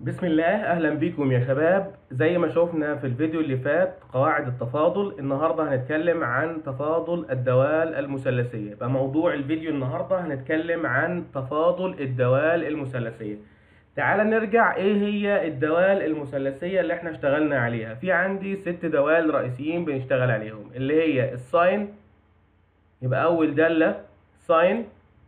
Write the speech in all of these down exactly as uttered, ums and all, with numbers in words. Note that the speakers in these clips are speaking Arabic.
بسم الله، اهلا بيكم يا شباب. زي ما شفنا في الفيديو اللي فات قواعد التفاضل، النهارده هنتكلم عن تفاضل الدوال المثلثيه. يبقى موضوع الفيديو النهارده هنتكلم عن تفاضل الدوال المثلثيه. تعال نرجع، ايه هي الدوال المثلثيه اللي احنا اشتغلنا عليها؟ في عندي ست دوال رئيسيين بنشتغل عليهم، اللي هي الساين. يبقى اول داله ساين،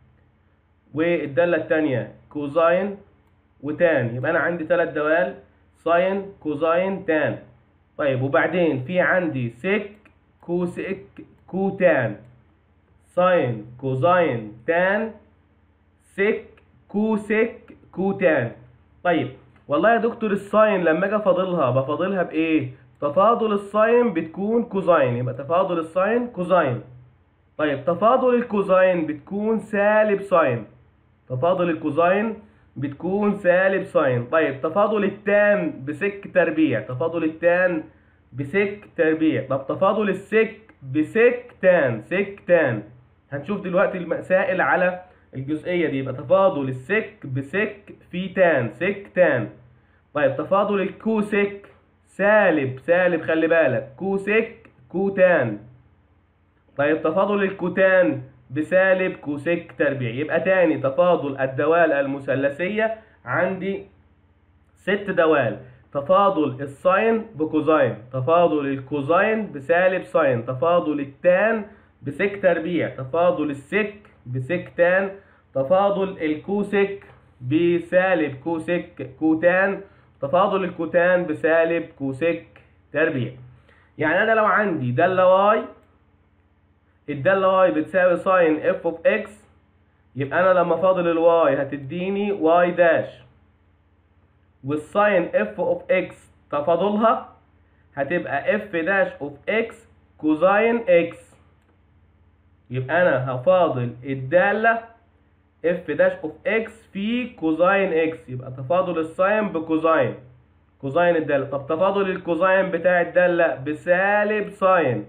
والداله الثانيه كوزاين وتان. يبقى انا عندي ثلاث دوال: ساين، كوزاين، تان. طيب وبعدين في عندي سيك، كوسيك، كوتان. ساين، كوزاين، تان، سيك، كوسيك، كوتان. طيب والله يا دكتور، الساين لما اجي افاضلها بفاضلها بايه؟ تفاضل الساين بتكون كوزاين، يبقى تفاضل الساين كوزاين. طيب تفاضل الكوزاين بتكون سالب ساين. تفاضل الكوزاين بتكون سالب ساين. طيب تفاضل التان بسك تربيع. تفاضل التان بسك تربيع. طب تفاضل السك بسك تان. سك تان. هنشوف دلوقتي المسائل على الجزئية دي. يبقى تفاضل السك بسك في تان. سك تان. طيب تفاضل الكوسك سالب سالب، خلي بالك، كوسك كوتان. طيب تفاضل الكوتان بسالب كوسيك تربيع. يبقى تاني تفاضل الدوال المثلثية عندي ست دوال: تفاضل الساين بكوزاين، تفاضل الكوزاين بسالب ساين، تفاضل التان بسك تربيع، تفاضل السك بسك تان، تفاضل الكوسك بسالب كوسك كوتان، تفاضل الكوتان بسالب كوسك تربيع. يعني انا لو عندي دالة واي، الدالة واي بتساوي ساين اف اوف اكس، يبقى انا لما فاضل الواي هتديني واي داش، والساين اف اوف اكس تفاضلها هتبقى اف داش اوف اكس كوزاين اكس. يبقى انا هفاضل الدالة اف داش اوف اكس في كوزاين اكس، يبقى تفاضل الساين بكوزاين، كوزاين الدالة. طب تفاضل الكوزاين بتاع الدالة بسالب ساين،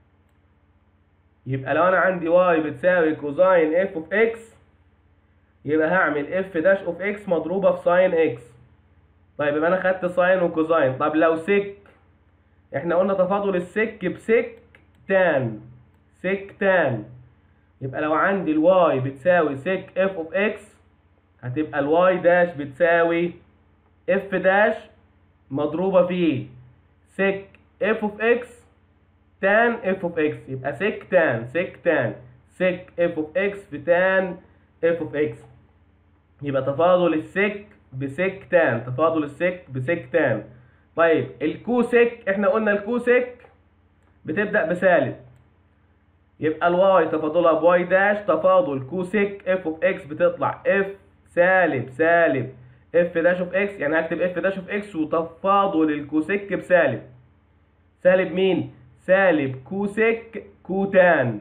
يبقى لو انا عندي واي بتساوي كوزاين اف اوف اكس، يبقى هعمل اف داش اوف اكس مضروبه في ساين اكس. طيب يبقى انا خدت ساين وكوزاين. طب لو سك، احنا قلنا تفاضل السك بسك تان. سك تان. يبقى لو عندي الواي بتساوي سك اف اوف اكس، هتبقى الواي داش بتساوي اف داش مضروبه في سك اف اوف اكس تان اف اوف اكس. يبقى سك تان سك تان سك اف اوف اكس في تان اف اوف اكس. يبقى تفاضل السك بسك تان. تفاضل السك بسك تان. طيب الكوسك، احنا قلنا الكوسك بتبدأ بسالب، يبقى الواي تفاضلها بواي داش. تفاضل كوسك اف اوف اكس بتطلع اف سالب سالب اف داش اوف اكس، يعني هكتب اف داش اوف اكس وتفاضل الكوسك بسالب. سالب مين؟ سالب كوسك كوتان.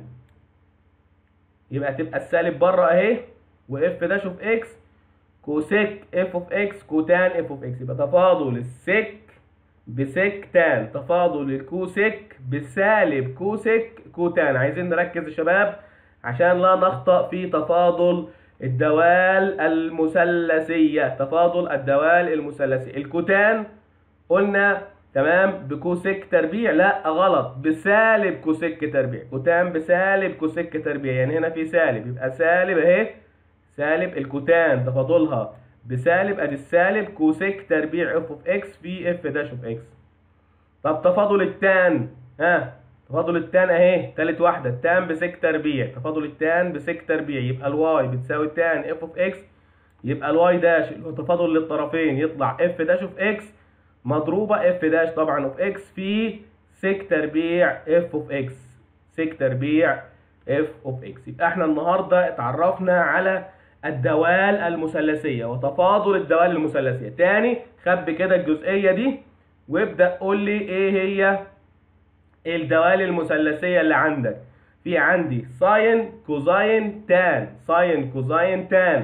يبقى تبقى السالب بره اهي، واف داش اوف اكس كوسيك اف اوف اكس كوتان اف اوف اكس. يبقى تفاضل السك بسك تان. تفاضل الكوسك بسالب كوسك كوتان. عايزين نركز يا شباب عشان لا نخطأ في تفاضل الدوال المثلثية. تفاضل الدوال المثلثية، الكوتان قلنا تمام بكوسك تربيع، لا غلط، بسالب كوسك تربيع. كوتان بسالب كوسك تربيع، يعني هنا في سالب، يبقى سالب اهي، سالب الكوتان تفاضلها بسالب، ادي السالب كوسك تربيع اف اوف اكس في اف داش اوف اكس. طب تفاضل التان، ها تفاضل التان اهي تالت واحده، التان بسك تربيع. تفاضل التان بسك تربيع، يبقى الواي بتساوي تان اف اوف اكس، يبقى الواي داش اللي هو تفاضل للطرفين يطلع اف داش اوف اكس مضروبه اف داش طبعا اوف اكس في سك تربيع اف اوف اكس. سك تربيع اف اوف اكس. يبقى احنا النهارده اتعرفنا على الدوال المثلثيه وتفاضل الدوال المثلثيه. تاني خب كده الجزئيه دي وابدا قول لي ايه هي الدوال المثلثيه اللي عندك. في عندي ساين كوزاين تان. ساين كوزاين تان.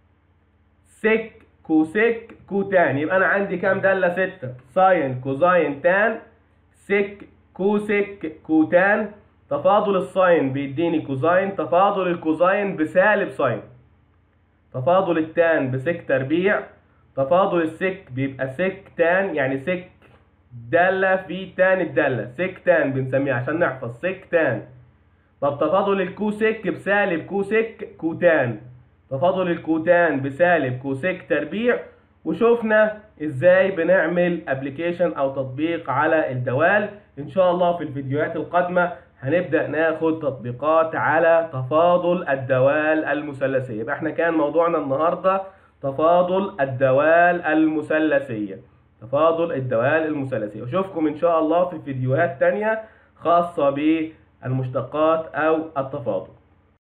سك كوسك كوتان. يبقى انا عندي كام داله؟ ستة: ساين كوزاين تان سك كوسك كوتان. تفاضل الساين بيديني كوزاين، تفاضل الكوزاين بسالب ساين، تفاضل التان بسك تربيع، تفاضل السك بيبقى سك تان، يعني سك دالة في تان الدالة، سك تان بنسميها عشان نحفظ سك تان. طب تفاضل الكوسك بسالب كوسك كوتان، تفاضل الكوتان بسالب كوسك تربيع. وشوفنا ازاي بنعمل ابلكيشن او تطبيق على الدوال. ان شاء الله في الفيديوهات القادمة هنبدأ ناخد تطبيقات على تفاضل الدوال المثلثية. يبقى احنا كان موضوعنا النهاردة تفاضل الدوال المثلثية، تفاضل الدوال المثلثية. واشوفكم ان شاء الله في فيديوهات تانية خاصة بالمشتقات او التفاضل.